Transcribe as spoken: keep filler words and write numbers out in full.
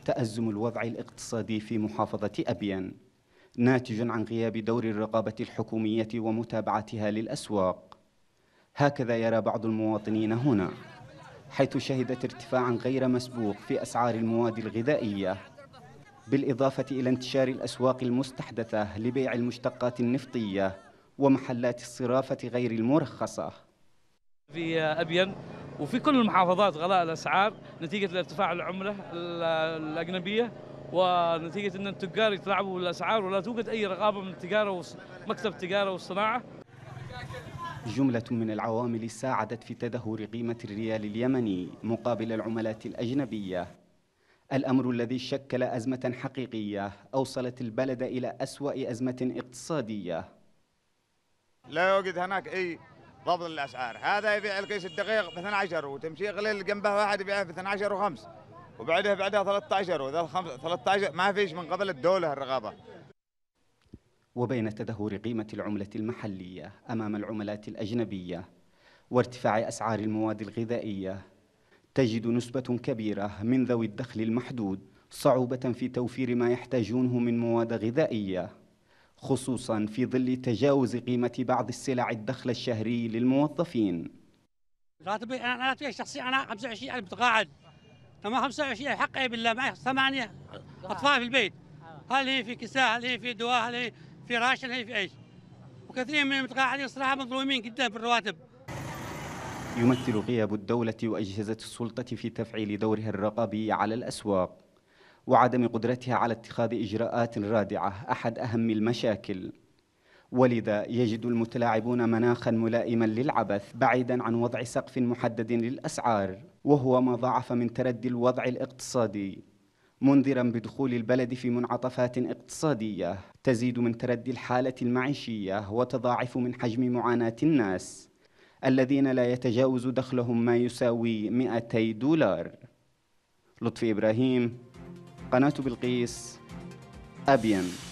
تأزم الوضع الاقتصادي في محافظة أبين ناتج عن غياب دور الرقابة الحكومية ومتابعتها للأسواق. هكذا يرى بعض المواطنين هنا، حيث شهدت ارتفاعا غير مسبوق في أسعار المواد الغذائية، بالإضافة إلى انتشار الأسواق المستحدثة لبيع المشتقات النفطية ومحلات الصرافة غير المرخصة. في أبين وفي كل المحافظات غلاء الأسعار نتيجة ارتفاع العملة الأجنبية، ونتيجة أن التجار يتلاعبوا بالأسعار ولا توجد أي رقابة من التجارة ومكتب التجارة والصناعة. جملة من العوامل ساعدت في تدهور قيمة الريال اليمني مقابل العملات الأجنبية، الأمر الذي شكل أزمة حقيقية أوصلت البلد إلى أسوأ أزمة اقتصادية. لا يوجد هناك أي ضبط للأسعار. هذا يبيع الكيس الدقيق ب اثني عشر وتمشي غليل جنبه واحد يبيعه ب اثني عشر وخمس، وبعدها بعدها ثلاثة عشر، وذا ثلاثة عشر ما فيش من قبل الدولة الرقابة. وبين تدهور قيمة العملة المحلية أمام العملات الأجنبية وارتفاع أسعار المواد الغذائية، تجد نسبة كبيرة من ذوي الدخل المحدود صعوبة في توفير ما يحتاجونه من مواد غذائية، خصوصاً في ظل تجاوز قيمة بعض السلع الدخل الشهري للموظفين. راتبي أنا راتبي الشخصي أنا خمسة وعشرين ألف متقاعد، تمام خمسة وعشرين حقي بالله، معي ثمانية أطفال في البيت، هل هي في كساء، هل هي في دواء، هل هي في راشن، هل هي في إيش، وكثير من المتقاعدين صراحة مظلومين جدا في الرواتب. يمثل غياب الدولة وأجهزة السلطة في تفعيل دورها الرقابي على الأسواق وعدم قدرتها على اتخاذ إجراءات رادعة أحد أهم المشاكل، ولذا يجد المتلاعبون مناخا ملائما للعبث بعيدا عن وضع سقف محدد للأسعار، وهو ما ضاعف من تردي الوضع الاقتصادي، منذرا بدخول البلد في منعطفات اقتصادية تزيد من تردي الحالة المعيشية وتضاعف من حجم معاناة الناس الذين لا يتجاوز دخلهم ما يساوي مئتي دولار. لطفي إبراهيم، قناة بلقيس، أبين.